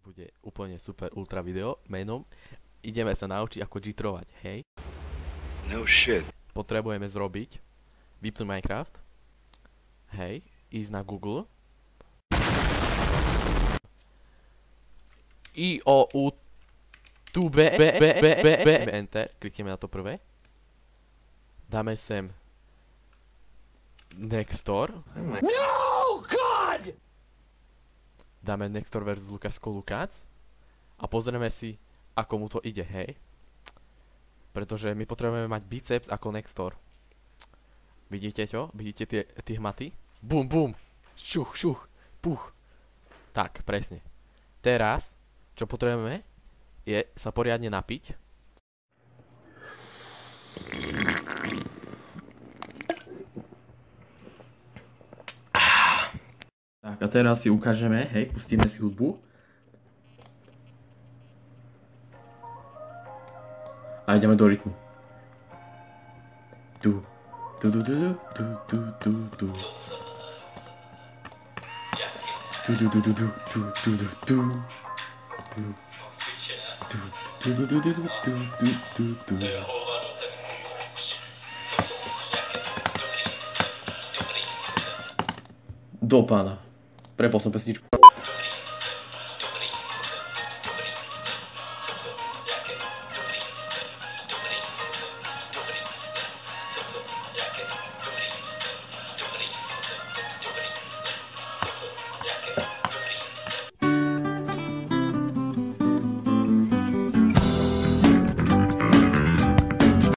bude úplne super ultra video menom ideme sa naučiť ako jitrovať, hej? No shit. Potrebujeme zrobiť vypnúť Minecraft, hej, ísť na Google IOUTUBE Enter, klikneme na to prvé, dáme sem Nextor. No, God! Dáme Nextor versus Lukáško Lukács a pozrieme si, ako mu to ide, hej. Pretože my potrebujeme mať biceps ako Nextor. Vidíte to? Vidíte tie hmaty? Bum, bum! Šuch, šuch, puch. Tak, presne. Teraz, čo potrebujeme, je sa poriadne napiť. Tak a teraz si ukážeme, hej, pustíme si hudbu. A ideme do rytmu. Tu. Tu tu tu tu tu tu tu. Tu tu tu tu tu tu tu tu tu. Tu tu tu tu tu tu tu tu. Do pána. Prepol som pesničku.